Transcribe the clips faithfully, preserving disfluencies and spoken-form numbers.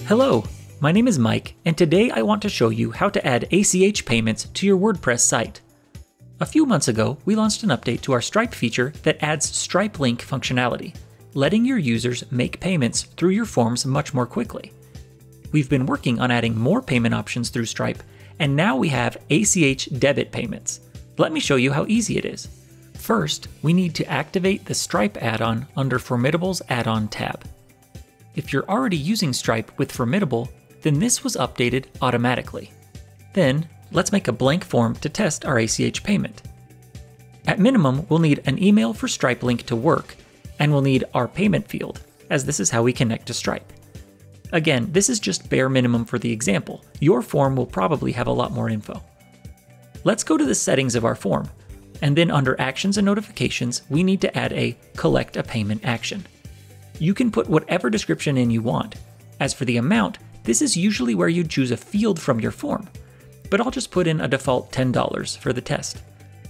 Hello, my name is Mike, and today I want to show you how to add A C H payments to your WordPress site. A few months ago, we launched an update to our Stripe feature that adds Stripe Link functionality, letting your users make payments through your forms much more quickly. We've been working on adding more payment options through Stripe, and now we have A C H debit payments. Let me show you how easy it is. First, we need to activate the Stripe add-on under Formidable's add-on tab. If you're already using Stripe with Formidable, then this was updated automatically. Then, let's make a blank form to test our A C H payment. At minimum, we'll need an email for Stripe Link to work, and we'll need our payment field, as this is how we connect to Stripe. Again, this is just bare minimum for the example. Your form will probably have a lot more info. Let's go to the settings of our form, and then under Actions and Notifications, we need to add a Collect a Payment action. You can put whatever description in you want. As for the amount, this is usually where you'd choose a field from your form, but I'll just put in a default ten dollars for the test.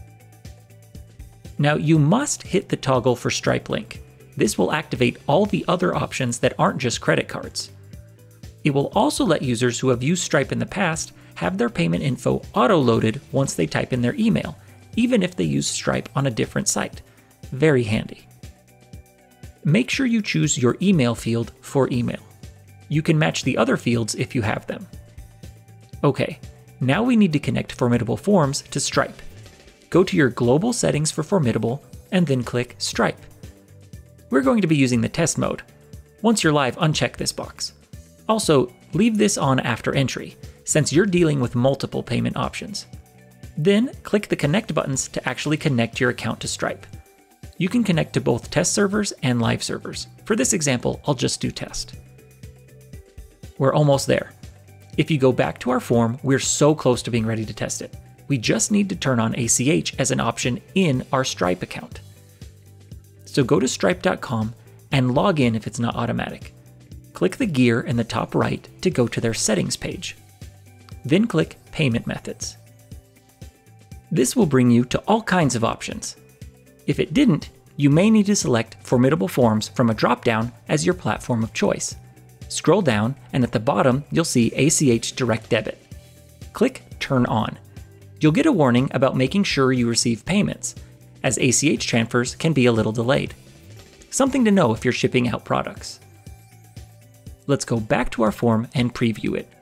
Now you must hit the toggle for Stripe Link. This will activate all the other options that aren't just credit cards. It will also let users who have used Stripe in the past have their payment info auto-loaded once they type in their email, even if they use Stripe on a different site. Very handy. Make sure you choose your email field for email. You can match the other fields if you have them. Okay, now we need to connect Formidable Forms to Stripe. Go to your global settings for Formidable and then click Stripe. We're going to be using the test mode. Once you're live, uncheck this box. Also, leave this on after entry, since you're dealing with multiple payment options. Then, click the Connect buttons to actually connect your account to Stripe. You can connect to both test servers and live servers. For this example, I'll just do test. We're almost there. If you go back to our form, we're so close to being ready to test it. We just need to turn on A C H as an option in our Stripe account. So go to stripe dot com and log in if it's not automatic. Click the gear in the top right to go to their settings page. Then click Payment Methods. This will bring you to all kinds of options. If it didn't, you may need to select Formidable Forms from a drop-down as your platform of choice. Scroll down, and at the bottom, you'll see A C H Direct Debit. Click Turn On. You'll get a warning about making sure you receive payments, as A C H transfers can be a little delayed. Something to know if you're shipping out products. Let's go back to our form and preview it.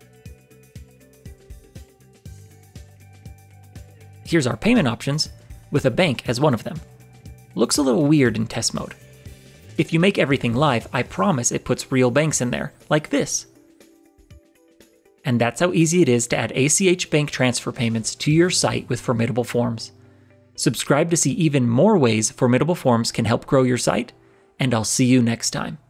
Here's our payment options, with a bank as one of them. Looks a little weird in test mode. If you make everything live, I promise it puts real banks in there, like this. And that's how easy it is to add A C H bank transfer payments to your site with Formidable Forms. Subscribe to see even more ways Formidable Forms can help grow your site, and I'll see you next time.